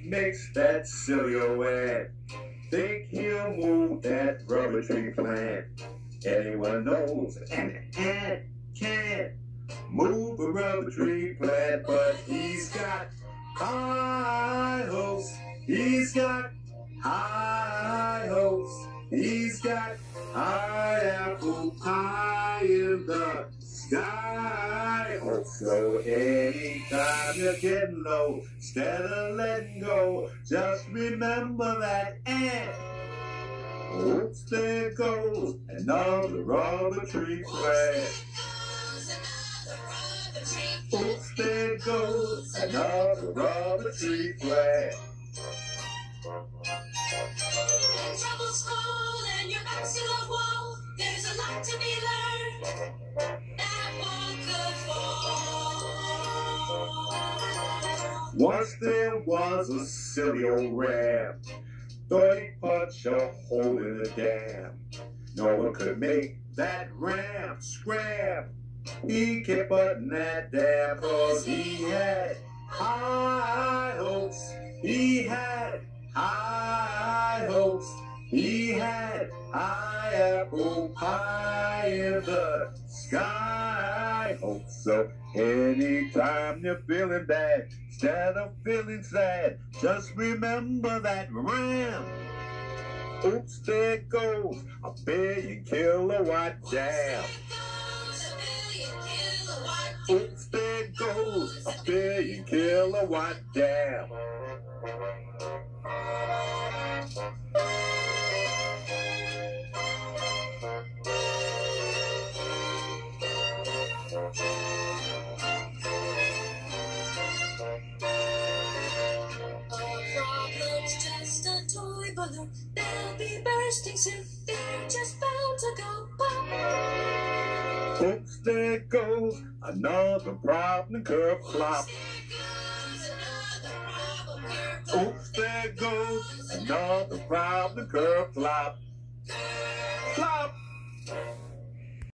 makes that silhouette. Think he'll move that rubber tree plant. Anyone knows an ant can't move a rubber tree plant, but he's got high hopes. He's got high hopes. He's got high apple pie in the sky. Oh, so anytime you're getting low, instead of letting go, just remember that ant. Oops, there goes another rubber tree plant. Oops, there goes another rubber tree plant. When trouble's full and your back's to the wall, there's a lot to be learned that one could fall. Once there was a silly old ram, thought he'd punch a hole in the dam. No one could make that ram scram. He kept butting that dam 'cause he had high hopes. He had high hopes. He had high apple pie in the sky. Hope so. Anytime you're feeling bad, instead of feeling sad, just remember that ram. Oops, there goes a billion kilowatt jam. Oops, there goes a billion kilowatt jam. Just a toy balloon, they'll be bursting soon. They're just bound to go pop. Oops, there goes another problem curve flop. Oops, there goes another problem curve flop. Flop.